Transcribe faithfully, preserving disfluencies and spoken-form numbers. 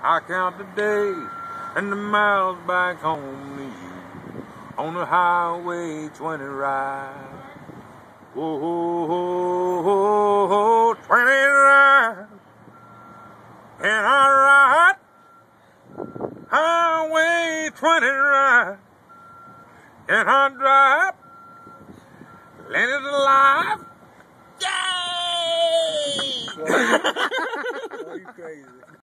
I count the days and the miles back home to you on the highway twenty ride. Oh, oh, oh, oh, oh, twenty ride. And I ride highway twenty ride. And I drive. Land is alive. Yay! Boy, you crazy.